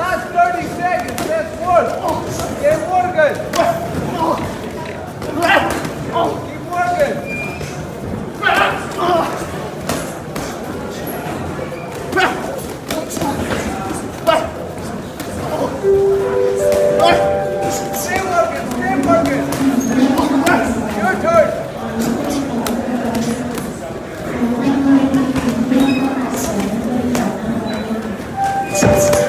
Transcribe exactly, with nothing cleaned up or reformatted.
Last thirty seconds, that's one. Get working. Keep working. Stay working, stay working. Your turn.